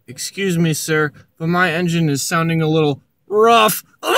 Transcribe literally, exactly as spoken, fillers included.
Excuse me, sir, but my engine is sounding a little rough.